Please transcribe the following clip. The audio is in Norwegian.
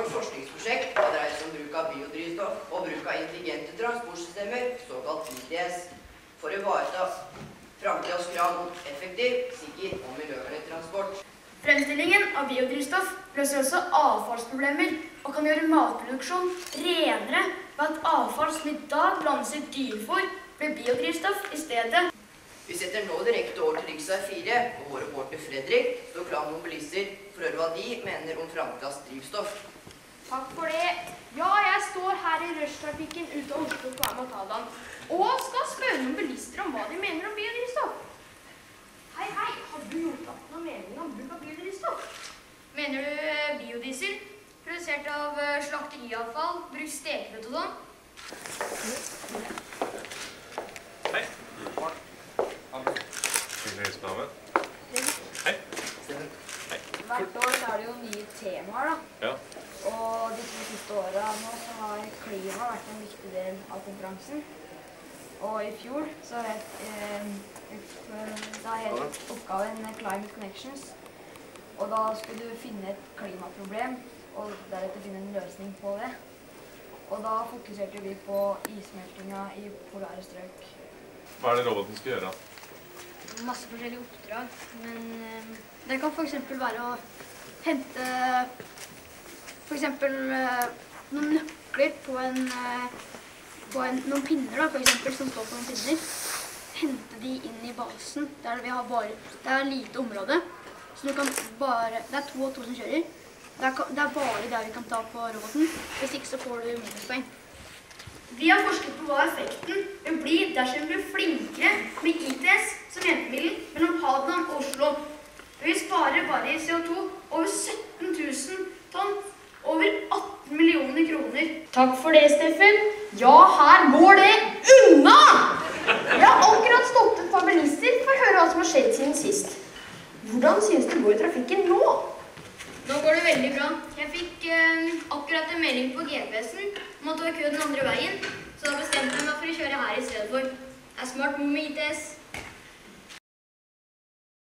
vårt forskningsprosjekt har dreid seg om bruk av biodrivstoff og bruk av intelligente transportsystemer, såkalt ITS, for å ivareta framtidens krav mot effektiv, sikker og miljøvennlig transport. Fremstillingen av biodrivstoff løser også avfallsproblemer og kan gjøre matproduksjon renere ved at avfall som i dag blandes i dyrefôr blir biodrivstoff i stedet. Vi setter nå direkte over til Riksvei 4, og vår reporter Fredrik står klar med mobilister for å høre hva de mener om framtidens drivstoff. Takk for det. Ja, jeg står her i rushtrafikken ut av Oslo på vei mot Adam, og skal spørre noen bilister om hva de mener om biodrivstoff. Hei, hei, har du gjort opp noen mening om bruk av biodrivstoff? Mener du biodiesel, produsert av slakteriavfall, bruk stekebrød og sånn? Hei. Hei. Hei. Hvert år så er det jo nye temaer da. Ja. Og de 2 siste årene nå så har klima vært en viktig del av konferansen. Og i fjor så het oppgaven Climate Connections. Og da skulle du finne et klimaproblem og deretter finne en løsning på det. Og da fokuserte vi på issmeltinga i polare strøk. Hva er det roboten skal gjøre? Masse forskjellige oppdrag, men det kan for eksempel være å hente noen nøkler på noen pinner da, for eksempel, som står på noen pinner. Hente de inn i basen, der vi har det er et lite område, så du kan bare, det er 2 og 2 som kjører. Det er bare der vi kan ta på roboten, hvis ikke så får du minuspoeng. Vi har forsket på hva effekten vil bli dersom vi blir flinkere med ITS som hjelpemiddel mellom Hadeland og Oslo. Vi sparer bare i CO2 over 17 000 tonn, over 18 millioner kroner. Takk for det, Steffen. Ja, her går det unna! Jeg har akkurat stått et par bilister for å høre hva som har skjedd siden sist. Hvordan synes det går i trafikken nå? Nå går det veldig bra. Jeg fikk akkurat en melding på GPS-en om at det var kø den andre veien, så da bestemte jeg meg for å kjøre her i stedet for. Det er smart med ITS.